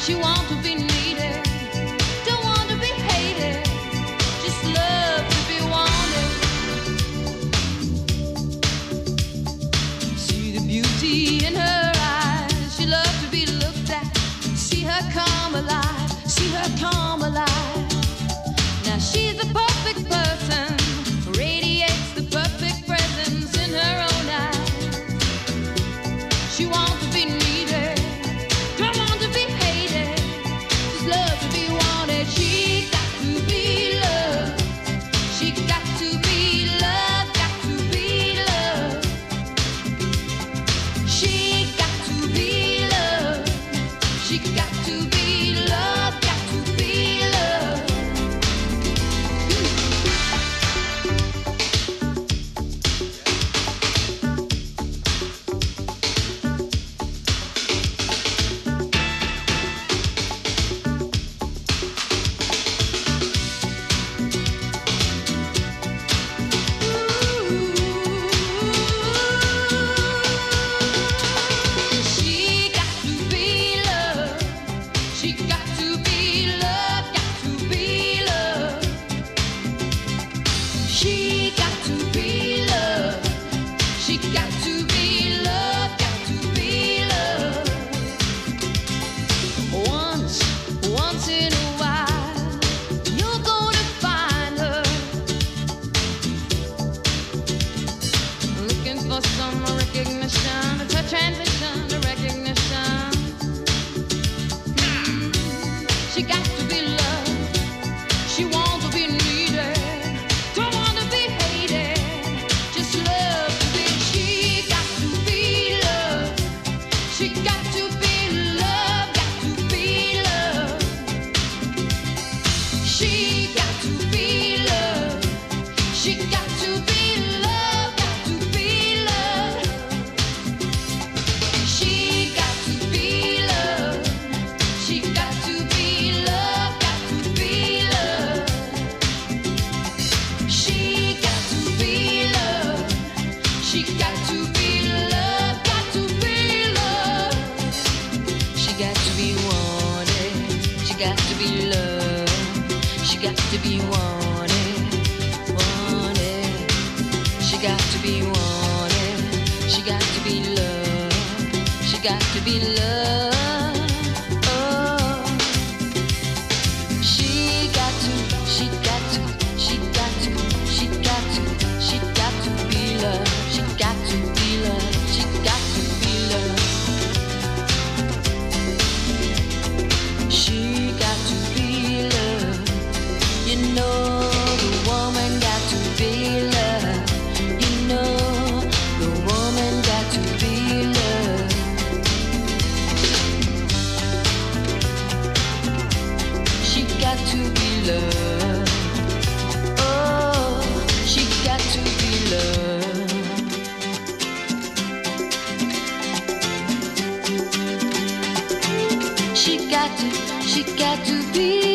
She wants to be needed, don't want to be hated, just love to be wanted. See the beauty in her eyes, she loves to be looked at. See her come alive, see her come alive. Now she's a perfect person, radiates the perfect presence in her own eyes. She wants to be needed, don't want to be hated, just love to be wanted. She got to be loved, she got to be loved, got to be loved. She got to be loved, she got to be loved, got to be loved. She got to be loved, she got to be loved, got to be loved. She got to be loved, she got to be loved, got to be loved. Once in a while, you're gonna find her looking for some recognition. It's her transition to recognition. She got to be loved, she wants to be needed, don't want to be hated, just love to be. She got to be loved, she got to be loved, got to be loved. She got to be loved, she got to be loved, got to be loved. She got to be loved, she got to be loved, got to be loved. She got to be loved, she got to be loved, got to be loved. She got to be wanted, she got to be loved, she got to be wanted, wanted. She got to be wanted, she got to be loved, she got to be loved. Oh, she got to, she got to, she got to, she got to, she got to be loved, she got to be loved, she got to be loved. She got to be loved, you know the woman got to be loved, you know the woman got to be loved. She got to be loved, oh, she got to be loved. She got to be